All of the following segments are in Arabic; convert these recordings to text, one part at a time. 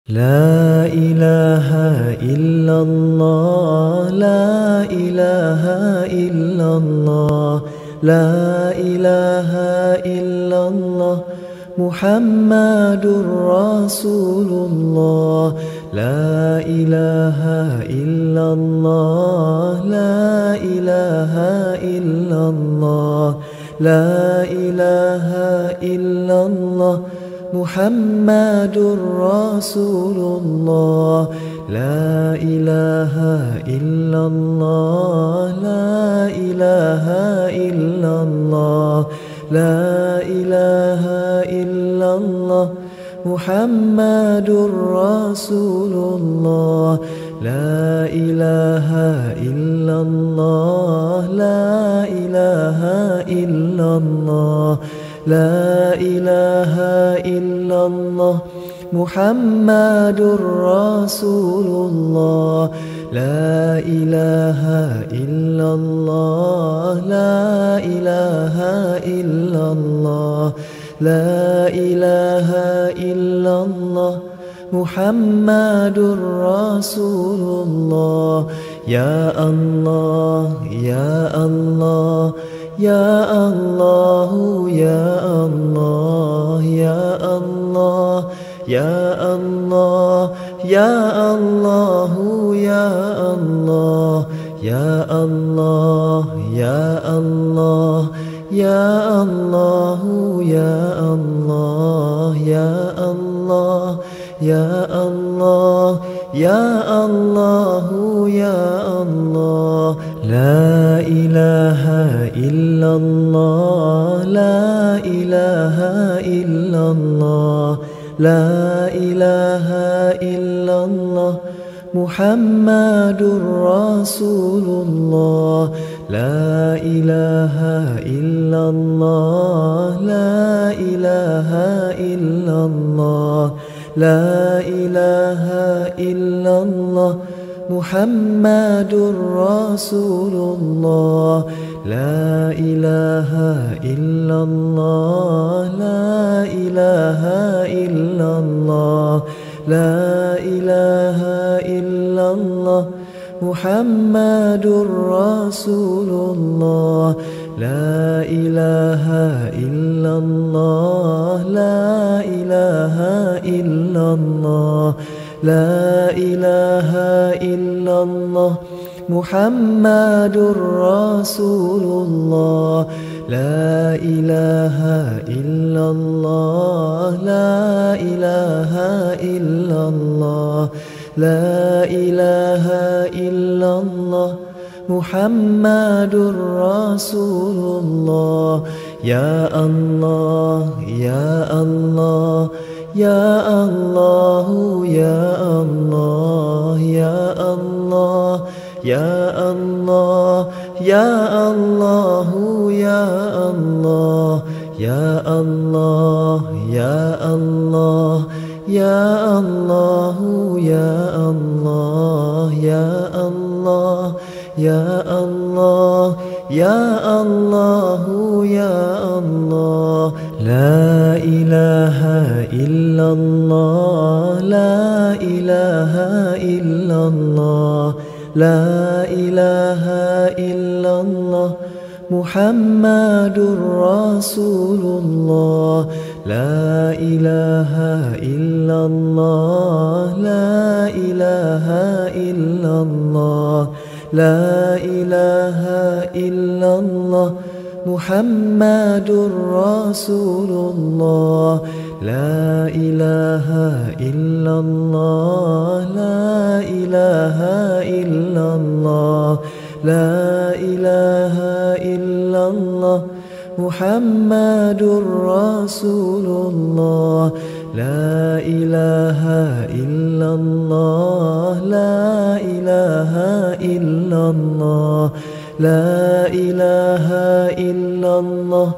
لا إله إلا الله لا إله إلا الله لا إله إلا الله محمد رسول الله لا إله إلا الله لا إله إلا الله لا إله إلا الله محمد رسول الله لا إله إلا الله لا إله إلا الله لا إله إلا الله محمد رسول الله لا إله إلا الله لا إله إلا الله لا إله إلا الله محمد رسول الله لا إله إلا الله لا إله إلا الله لا إله إلا الله محمد رسول الله يا الله يا الله يا الله يا الله يا الله يا الله يا الله يا الله يا الله يا الله يا الله يا الله يا الله يا الله يا الله يا الله لا إله إلا الله لا إله إلا الله لا إله إلا الله محمد رسول الله لا إله إلا الله لا إله إلا الله لا إله إلا الله محمد رسول الله لا إله إلا الله لا إله إلا الله لا إله إلا الله محمد رسول الله لا إله إلا الله لا إله إلا الله لا إله إلا الله محمد رسول الله لا إله إلا الله لا إله إلا الله لا إله إلا الله محمد رسول الله يا الله يا الله يا الله يا الله يا الله يا الله يا الله يا الله يا الله يا الله يا الله يا الله يا الله يا الله يا الله يا الله لا إله إلا الله لا إله إلا الله لا إله إلا الله محمد رسول الله لا إله إلا الله لا إله إلا الله لا إله إلا الله محمد رسول الله لا إله إلا الله لا إله إلا الله لا إله إلا الله محمد رسول الله لا إله إلا الله لا إله إلا الله لا إله إلا الله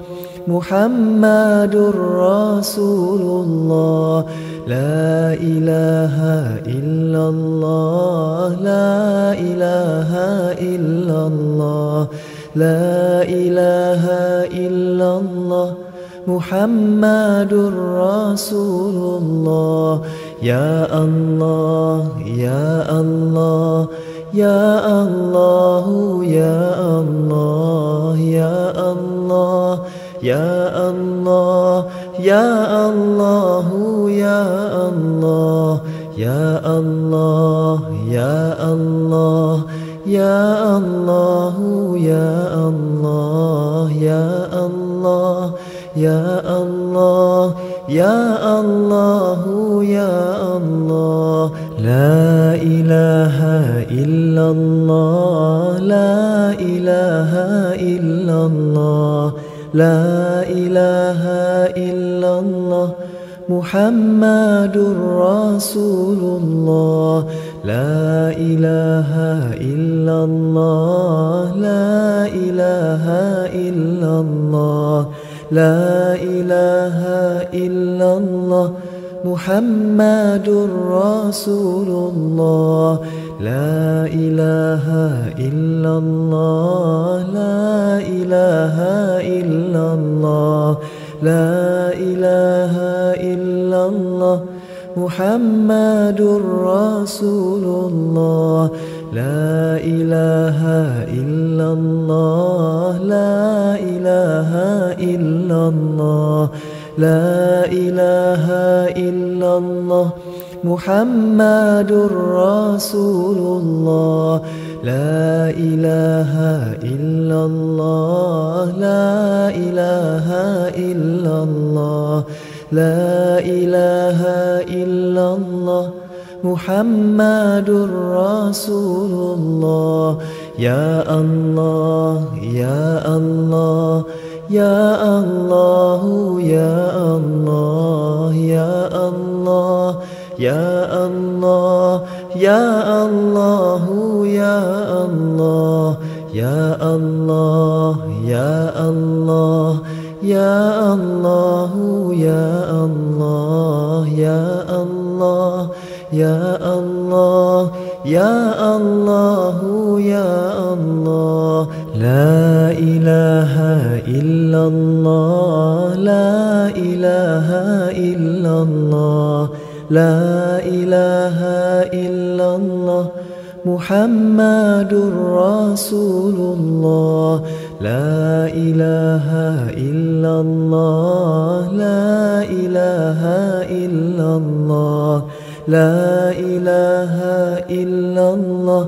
محمد رسول الله لا إله إلا الله لا إله إلا الله لا إله إلا الله محمد رسول الله يا الله يا الله يا الله يا الله يا الله يا الله يا الله يا الله يا الله يا الله يا الله يا الله يا الله يا الله يا الله يا الله لا إله إلا الله لا إله إلا الله لا إله إلا الله محمد رسول الله لا إله إلا الله لا إله إلا الله لا إله إلا الله محمد رسول الله لا إله إلا الله لا إله إلا الله لا إله إلا الله محمد رسول الله لا إله إلا الله لا إله إلا الله لا إله إلا الله محمد رسول الله لا إله إلا الله لا إله إلا الله لا إله إلا الله محمد رسول الله يا الله يا الله يا الله يا الله يا الله يا الله يا الله يا الله يا الله يا الله يا الله يا الله يا الله يا الله يا الله يا الله لا إله إلا الله لا إله إلا الله لا إله إلا الله محمد رسول الله لا إله إلا الله لا إله إلا الله لا إله إلا الله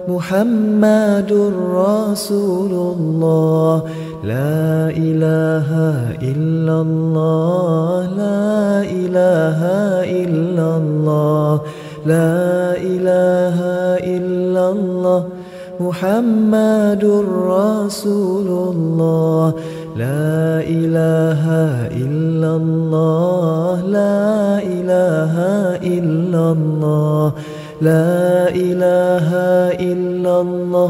محمد رسول الله لا إله إلا الله لا إله إلا الله لا إله إلا الله محمد رسول الله لا إله إلا الله لا إله إلا الله لا إله إلا الله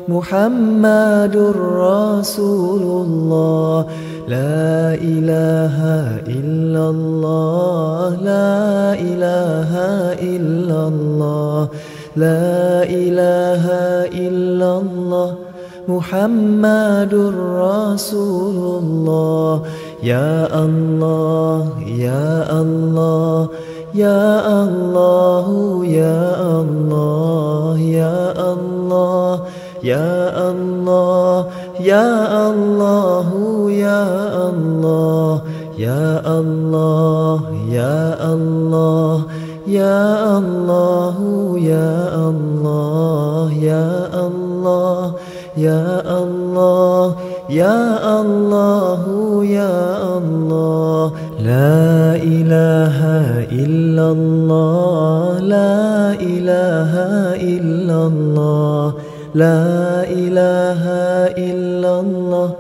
محمد رسول الله لا إله إلا الله لا إله إلا الله لا إله إلا الله محمد رسول الله يا الله يا الله يا الله يا الله يا الله يا الله يا الله يا الله يا الله يا الله يا الله يا الله يا الله يا الله يا الله يا الله لا إله إلا الله لا إله إلا الله لا إله إلا الله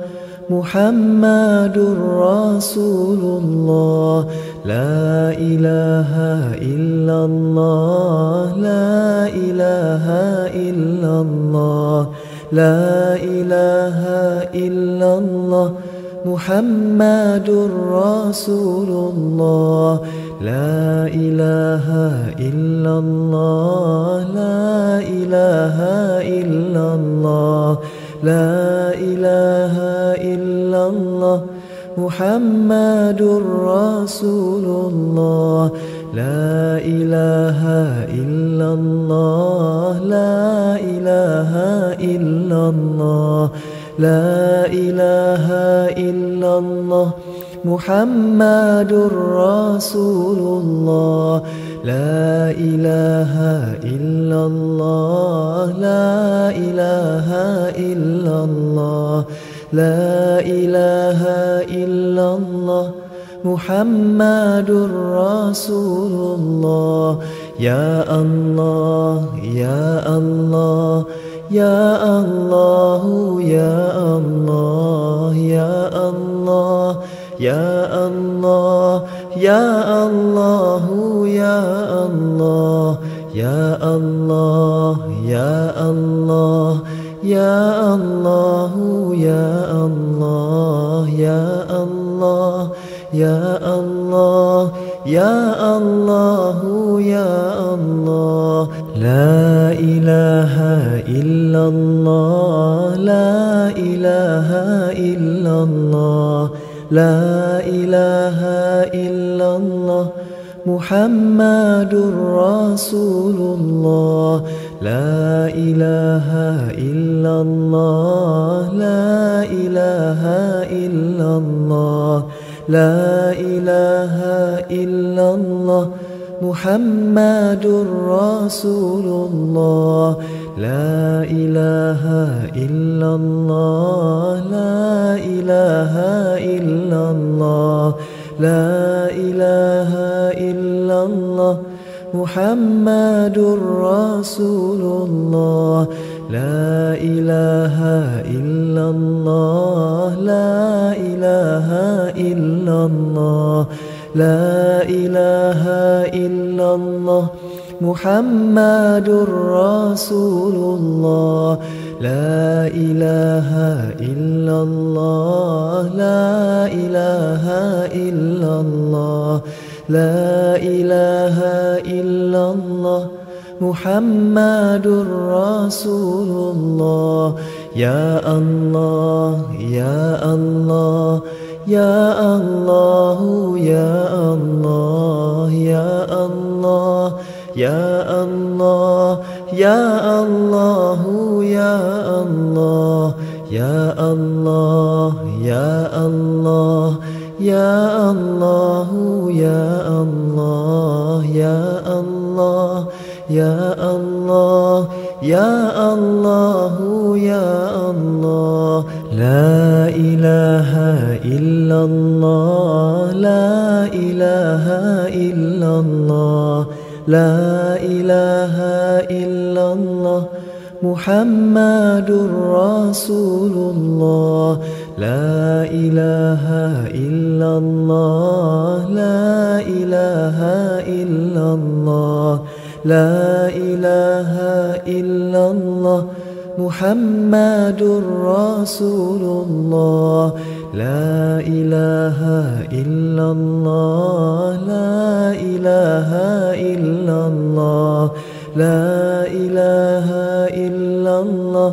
محمد رسول الله لا إله إلا الله لا إله إلا الله لا إله إلا الله محمد رسول الله لا إله إلا الله لا إله إلا الله لا إله إلا الله محمد رسول الله لا إله إلا الله لا إله إلا الله لا إله إلا الله محمد رسول الله لا إله إلا الله لا إله إلا الله لا إله إلا الله محمد رسول الله يا الله يا الله يا الله يا الله يا الله يا الله يا الله يا الله يا الله يا الله يا الله يا الله يا الله يا الله يا الله يا الله لا إله إلا الله لا إله إلا الله لا إله إلا الله محمد رسول الله لا إله إلا الله لا إله إلا الله لا إله إلا الله محمد رسول الله لا إله إلا الله لا إله إلا الله لا إله إلا الله محمد رسول الله لا إله إلا الله لا إله إلا الله لا إله إلا الله محمد رسول الله لا إله إلا الله لا إله إلا الله لا إله إلا الله محمد رسول الله يا الله يا الله يا الله يا الله يا الله يا الله يا الله يا الله يا الله يا الله يا الله يا الله يا الله يا الله يا الله يا الله لا إله إلا الله لا إله إلا الله لا إله إلا الله محمد رسول الله لا إله إلا الله لا إله إلا الله لا إله إلا الله محمد رسول الله لا إله إلا الله لا إله إلا الله لا إله إلا الله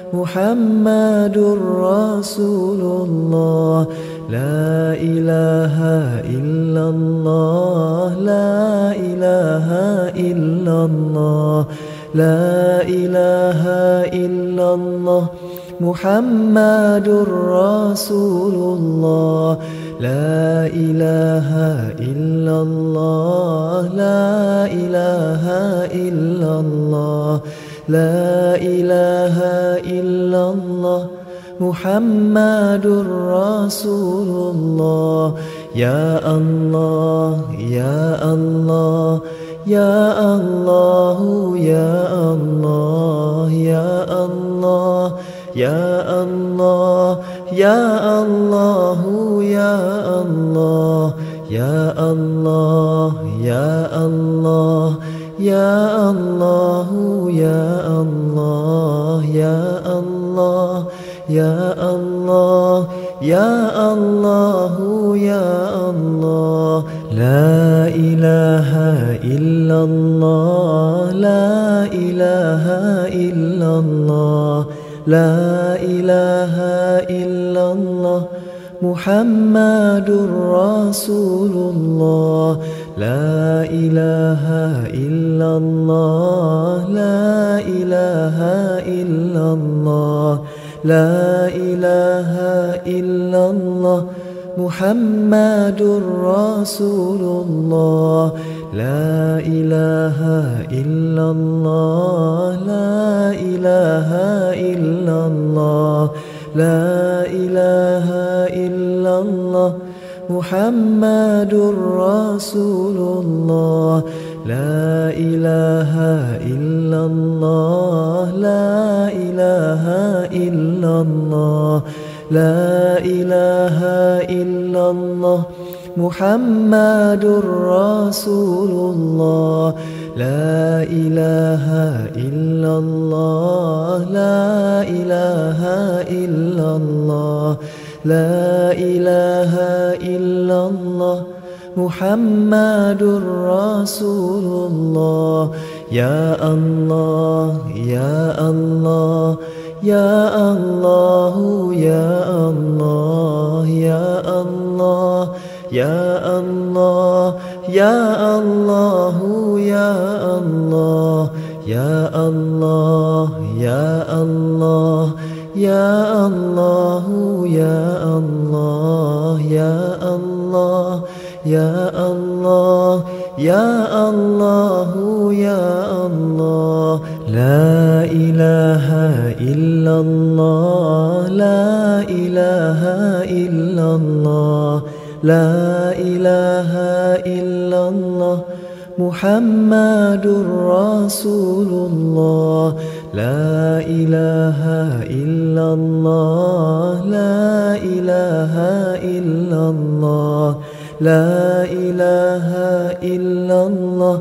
محمد رسول الله لا إله إلا الله لا إله إلا الله لا إله إلا الله محمد رسول الله لا إله إلا الله لا إله إلا الله لا إله إلا الله محمد رسول الله يا الله يا الله يا الله يا الله يا الله يا الله يا الله يا الله يا الله يا الله يا الله يا الله يا الله يا الله يا الله يا الله لا إله إلا الله لا إله إلا الله لا إله إلا الله محمد رسول الله لا إله إلا الله لا إله إلا الله لا إله إلا الله محمد رسول الله لا إله إلا الله لا إله إلا الله لا إله إلا الله محمد رسول الله لا إله إلا الله لا إله إلا الله لا إله إلا الله محمد رسول الله لا إله إلا الله لا إله إلا الله لا إله إلا الله محمد رسول الله يا الله يا الله يا الله يا الله يا الله يا الله يا الله يا الله يا الله يا الله يا الله يا الله يا الله يا الله يا الله يا الله لا إله إلا الله لا إله إلا الله لا إله إلا الله محمد رسول الله لا إله إلا الله لا إله إلا الله لا إله إلا الله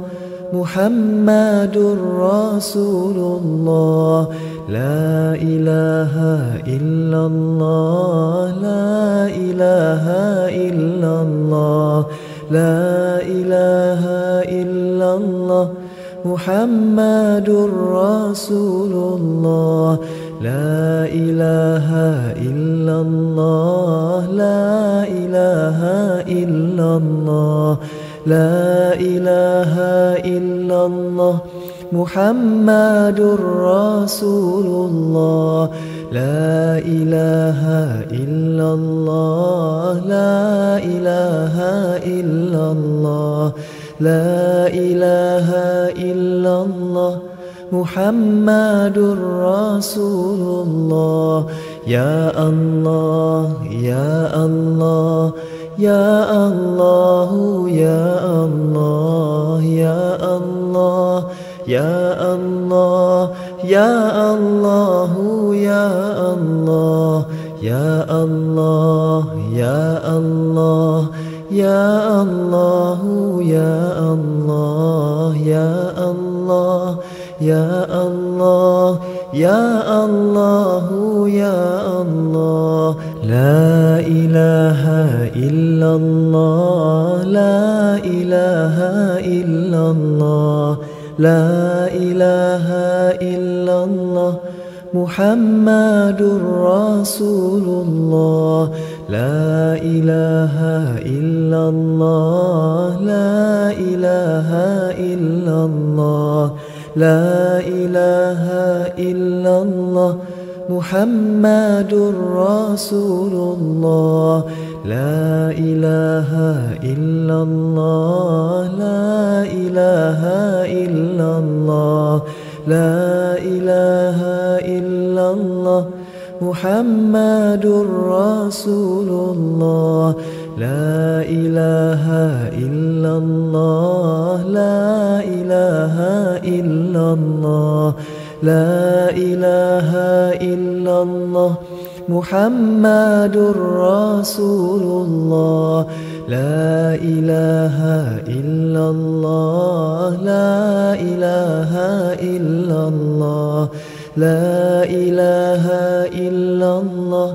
محمد رسول الله لا إله إلا الله لا إله إلا الله لا إله إلا الله محمد رسول الله لا إله إلا الله لا إله إلا الله لا إله إلا الله محمد رسول الله لا إله إلا الله لا إله إلا الله لا إله إلا الله محمد رسول الله يا الله يا الله يا الله يا الله يا الله يا الله يا الله يا الله يا الله يا الله يا الله يا الله يا الله يا الله يا الله يا الله لا إله إلا الله لا إله إلا الله لا إله إلا الله محمد رسول الله لا إله إلا الله لا إله إلا الله لا إله إلا الله محمد رسول الله لا إله إلا الله لا إله إلا الله لا إله إلا الله محمد رسول الله لا إله إلا الله لا إله إلا الله لا إله إلا الله محمد رسول الله لا إله إلا الله لا إله إلا الله لا إله إلا الله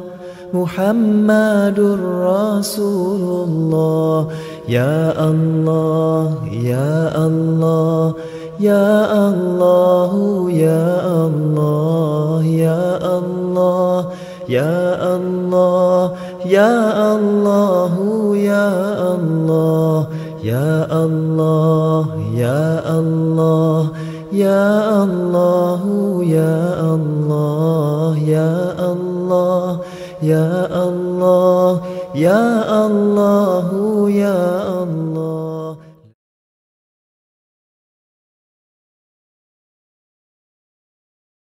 محمد رسول الله يا الله يا الله يا الله يا الله يا الله يا الله يا الله يا الله Ya Allah, Ya Allah, Ya Allah, Ya Allah, Ya Allah, Ya Allah, Ya Allah, Ya Allah.